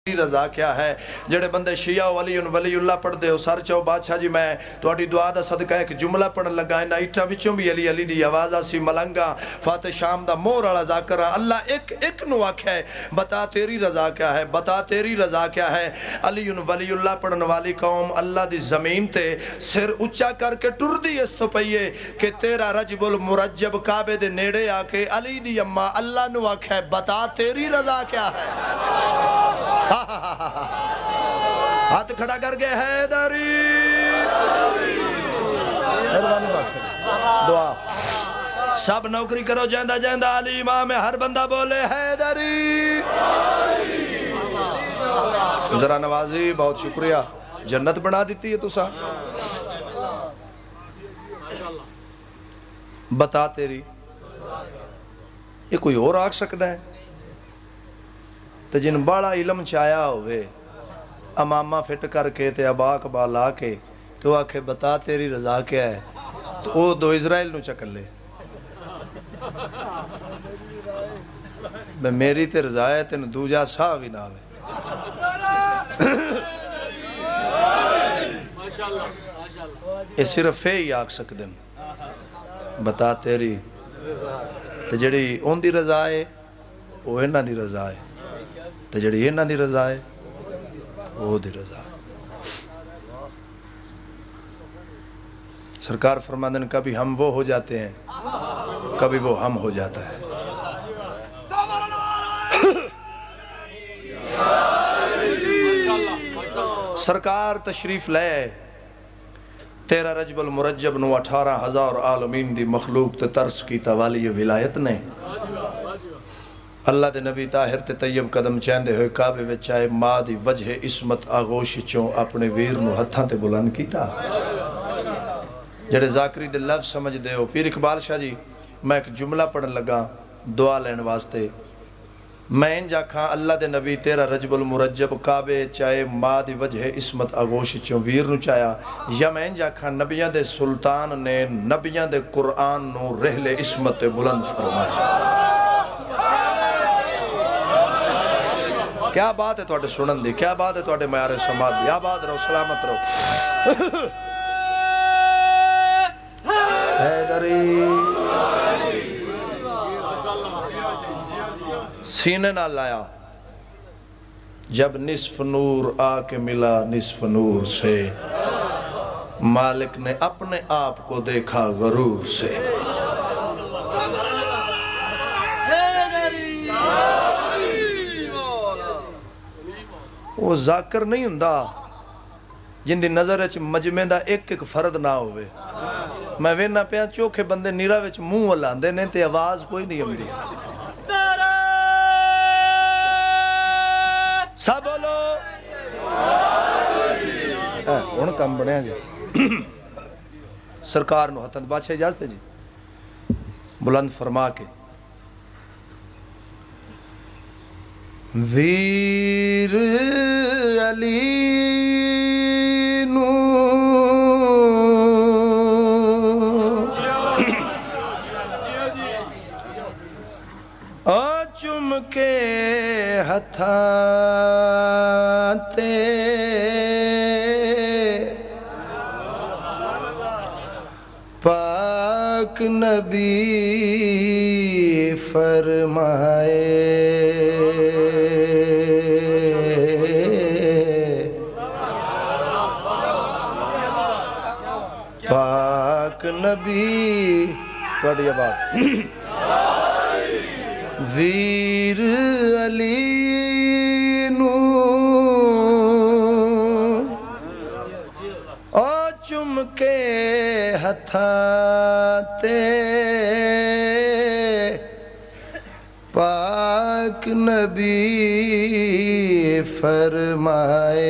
رضا کیا ہے جڑے بندے شیعہ ولی اللہ پڑھ دے ہو سر چاہو بادشاہ جی میں تواڈی دعا دا صدقہ ایک جملہ پڑھن لگا انہاں اٹھاں وچوں بھی علی علی دی آواز آسی ملنگا فاتح شام دا مور والا ذاکر اللہ ایک نو آکھیا ہے بتا تیری رضا کیا ہے، بتا تیری رضا کیا ہے۔ علی ولی اللہ پڑھن والی قوم اللہ دی زمین تے سر اچا کر کے ٹر دی اس تو پئیے کہ تیرا رجب المرجب کعبے دے نیڑے آ کے علی دی اماں اللہ نو آکھیا ہے بتا تیری رضا کیا ہے۔ ہاتھ کھڑا کر کے حیدری دعا سب نوکری کرو جیندہ جیندہ علی امام ہر بندہ بولے حیدری۔ ذرا نوازی بہت شکریہ، جنت بنا دیتی ہے تو سا بتا تیری یہ کوئی اور آگ سکتا ہے تو جن بڑا علم چایا ہوئے امامہ فٹ کر کے تے اباک بالا کے تو آکھے بتا تیری رضا کیا ہے تو وہ دو اسرائیل نو چکر لے میں میری تے رضا ہے تین دوجہ ساہ بھی نہ ہوئے یہ صرف ہی آکھ سکتے ہیں بتا تیری تے جڑی ان دی رضا ہے وہ انہاں دی رضا ہے تے جڑی انہاں دی رضا ہے وہ دی رضا ہے۔ سرکار فرماندن کبھی ہم وہ ہو جاتے ہیں کبھی وہ ہم ہو جاتا ہے۔ سرکار تشریف لے تیرہ رجب المرجب نو 18,000 عالمین دی مخلوق تے ترس کی توالی ولایت نے اللہ دے نبی طاہر تے طیب قدم چیندے ہوئے کعبے وچ آئے ماں دی وجہ عصمت آغوش چوں اپنے ویر نو ہتھاں تے بلند کیتا۔ جڑے ذاکری دے لفظ سمجھ دے ہو پیر اقبال شاہ جی میں ایک جملہ پڑھن لگا دعا لین واسطے میں ان جاکھاں اللہ دے نبی تیرہ رجب المرجب کعبے چاہے ماں دی وجہ عصمت آغوش چوں ویر نو چایا یا میں ان جاکھاں نبیاں دے سلطان نے نبیاں دے قرآن نو رحل عصمت بلند فرمایا۔ کیا بات ہے توڑے سنن دی، کیا بات ہے توڑے معیار سماعت دی، آباد رہو سلامت رہو۔ حیدری سینے نہ لایا جب نصف نور آ کے ملا نصف نور سے مالک نے اپنے آپ کو دیکھا غرور سے۔ وہ ذاکر نہیں ہندہ جن دی نظر اچھ مجمع دا ایک فرد نہ ہوئے میں وینا پیا چوکھے بندے نیرہ وچ منہ ولاندے نے تے آواز کوئی نہیں ہم دی سب بولو ان کم بڑے ہیں جی سرکار نو حتن بادشاہ اجازت ہے جی بلند فرما کے ویر علی نو چم کے ہتھاں تے پاک نبی فرمائے پاک نبی توڑی آباد ویر علی نو او چم کے ہتھاں تے پاک نبی فرمائے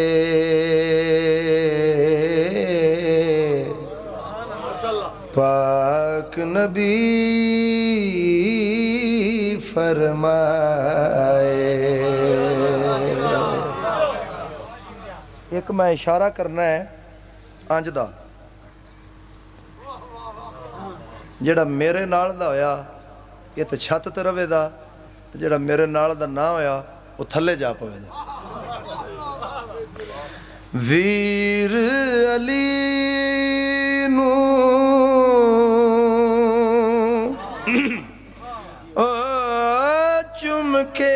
پاک نبی فرمائے۔ ایک میں اشارہ کرنا ہے آنج دا جڑا میرے نال دا ہویا یہ تو چھت تے روے دا جڑا میرے نال دا نہ ہویا وہ تھلے جا پوے دا ویر علی نو او چم کے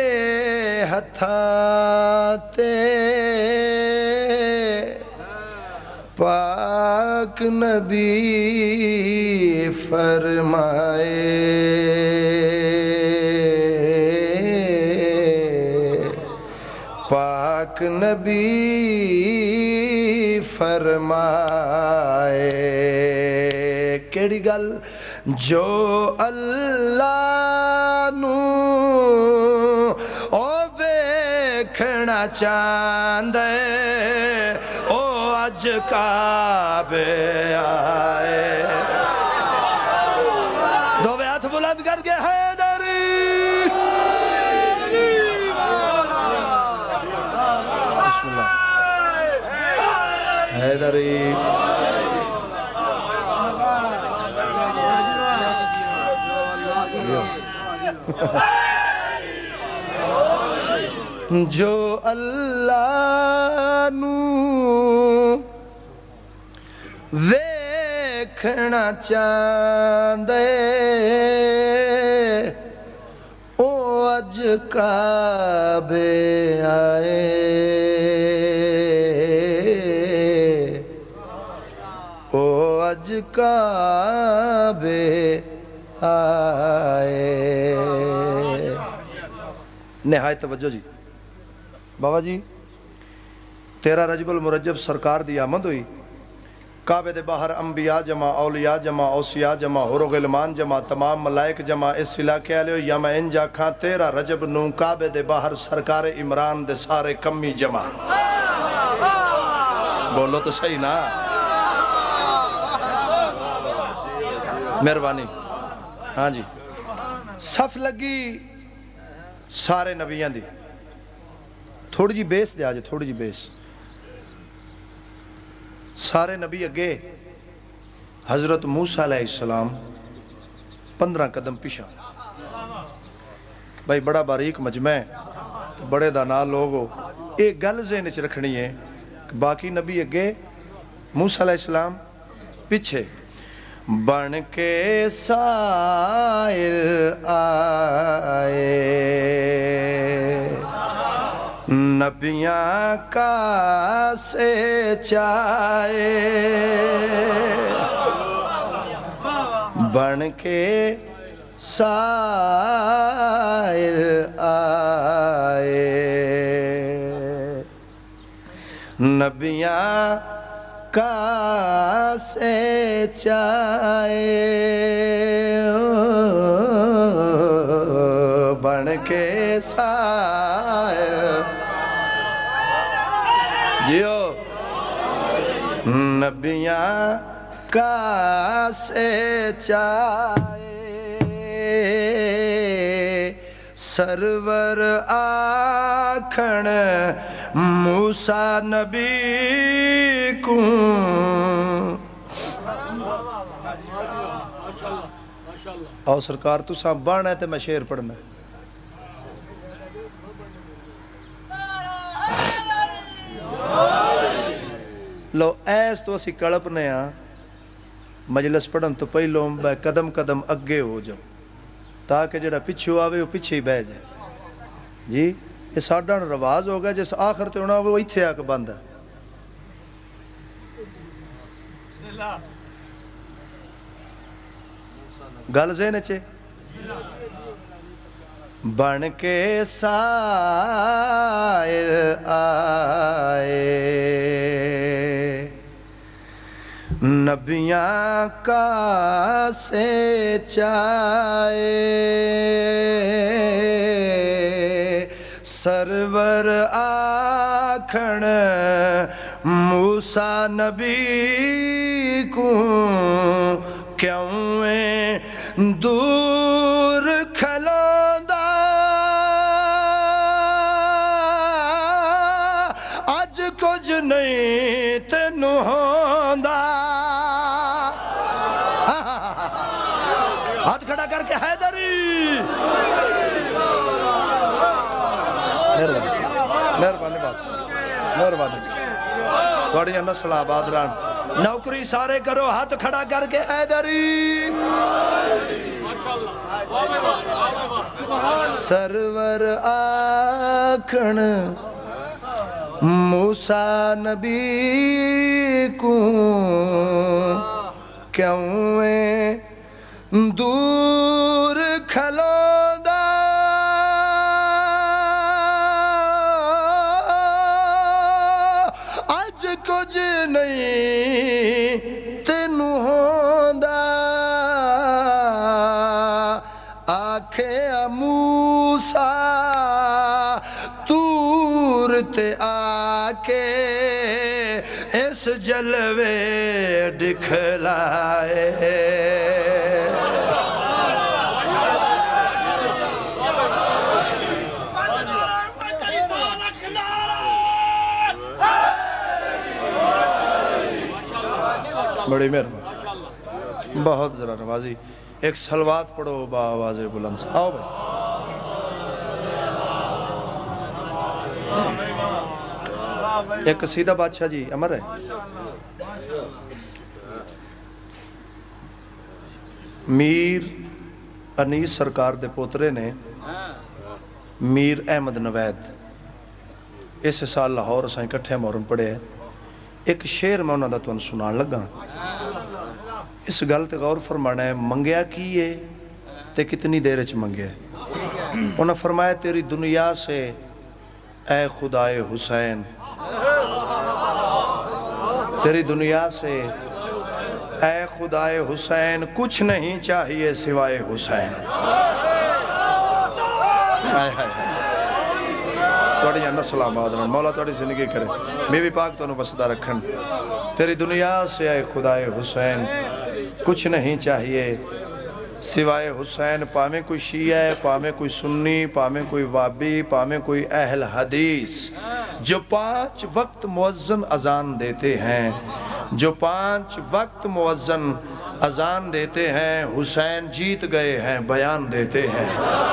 ہتھاں تے پاک نبی فرمائے پاک نبی فرمائے کیڑی گل جو اللہ نو او ویکھنا چاہندے او اج کعبے آئے دو ہاتھ بلند کر کے حیدری بسم اللہ حیدری جو اللہ نو ویکھنا چاہندے او اج کعبے آئے او اج کعبے آئے نہایت توجہ جی بابا جی 13 رجب المرجب سرکار دی آمد ہوئی کعبے دے باہر انبیاء جمع اولیاء جمع اوصیاء جمع حور و غلمان جمع تمام ملائک جمع اس علاقے آلے ہو یا میں انجا کھاں 13 رجب نو کعبے دے باہر سرکار عمران دے سارے کمی جمع بولو تو صحیح نا مہربانی ہاں جی صف لگی سارے نبیان دی تھوڑی جی بیس دے آجے تھوڑی جی بیس سارے نبی اگے حضرت موسیٰ علیہ السلام 15 قدم پیشا بھائی بڑا باریک مجمع ہے بڑے دانا لوگو ایک گل ذہن چ رکھنی ہے باقی نبی اگے موسیٰ علیہ السلام پیچھے بن کے سائل آئے نبیاں کا سے چائے بن کے سائل آئے نبیاں کا سے چائے بن کے سائل جیو نبیاں کا سے چائے سرور آکھن موسیٰ نبی کو آؤ سرکار تو ساں بانا ہے تے میں شعر پڑھنا ہے لو ایس تو اسی کڑپنے ہاں مجلس پڑھن تو پہلوں قدم قدم اگے ہو جاؤ تاکہ جڑا پچھو آوے وہ پیچھے ہی بہ جائے جی یہ ساڑھان رواز ہوگا جس آخر تے ہونا وہ ایتھے آکے بند ہے گل ذہن چے بن کے سائل آئے نبیاں کا سے چائے سرور آکھن موسیٰ نبی کو کیوں دور کھلوندا اج کچھ نہیں تینوں ہوندا ہاتھ کھڑا کر کے حیدری مہربانی بات مہربانی تھوڑی نسل آباد رہن نوکری سارے کرو ہاتھ کھڑا کر کے حیدری سرور آکھن موسیٰ نبی کو کیوں دور کھلو دا اج کچھ نہیں تینو ہوندا آکھے موسیٰ تور تے آکے اس جلوے دکھلائے بڑی مہربانی بہت ذرا نوازی ایک سلوات پڑھو با آواز بلند سے آؤ بھائی ایک قصیدہ بادشاہ جی امر ہے میر انیس سرکار دے پوترے نے میر احمد نوید اس سال لاہور اساں اکٹھے محرم پڑھے ہیں ایک شعر میں انہوں نے تو سنان لگا اس گل تے غور فرمانا ہے منگیا کیے تے کتنی دیر اچ منگیا ہے انہوں نے فرمایا تیری دنیا سے اے خدائے حسین تیری دنیا سے اے خدائے حسین کچھ نہیں چاہیے سوائے حسین آئے ہائے توڑی نسل آباد رہن مولا توڑی زندگی کرے بیوی پاک تو انہوں بسدہ رکھن تیری دنیا سے اے خدائے حسین کچھ نہیں چاہیے سوائے حسین پامیں کوئی شیعہ ہے پامیں کوئی سنی پامیں کوئی وابی پامیں کوئی اہل حدیث جو 5 وقت مؤذن اذان دیتے ہیں جو 5 وقت مؤذن اذان دیتے ہیں حسین جیت گئے ہیں بیان دیتے ہیں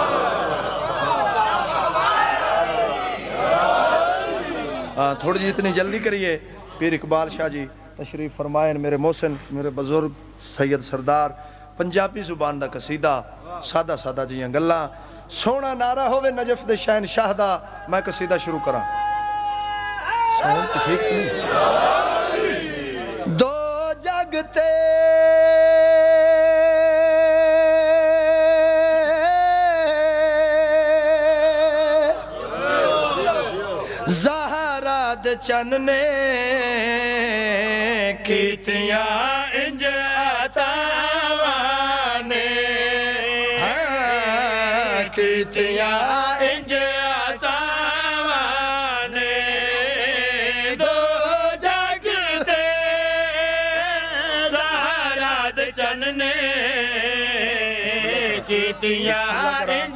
تھوڑی جی اتنی جلدی کریے پیر اقبال شاہ جی تشریف فرمائیں میرے محسن میرے بزرگ سید سردار پنجابی زبان دا قصیدہ سادہ سادہ جیاں گلاں سونا نعرہ ہوئے نجف دے شہن شاہ دا میں قصیدہ شروع کراں سونا تو ٹھیک نہیں دو جگتے چننے کیتیاں انج عطاوانے کیتیاں انج عطاوانے دو جگتے زہرات چننے کیتیاں انج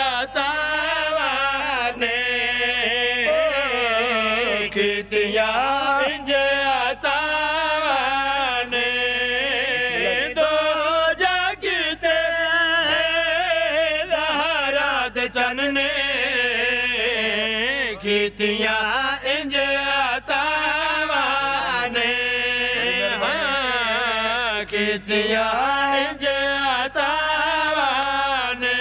انج عطاوانے دو جگتے زہرات چننے کیتیاں انج عطاوانے کیتیاں انج عطاوانے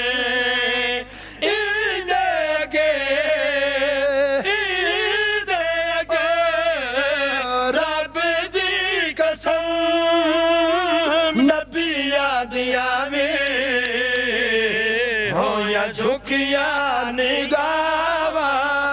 جھکیا نگاوا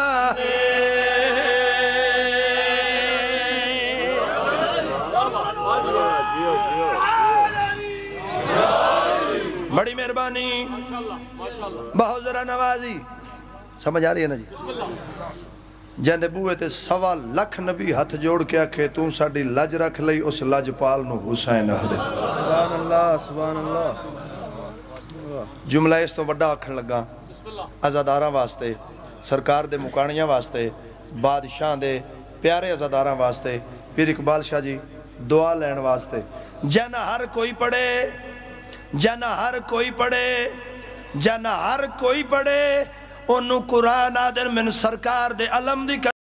بڑی مہربانی بہت ذرا نوازی سمجھ آ رہی ہے نا جی جہندے بوئے تے 1.25 لاکھ نبی ہاتھ جوڑ کے آکھے توں ساڑی لج رکھ لئی اس لج پال نو حسین اہدے سبحان اللہ سبحان اللہ جملہ اس تو وڈا آکھن لگا عزاداراں واسطے سرکار دے مکانیاں واسطے بادشاہ دے پیارے عزاداراں واسطے پیر اقبال شاہ جی دعا لین واسطے جنہ ہر کوئی پڑھے جنہ ہر کوئی پڑھے جنہ ہر کوئی پڑھے انہوں قرآن آدر من سرکار دے علم دی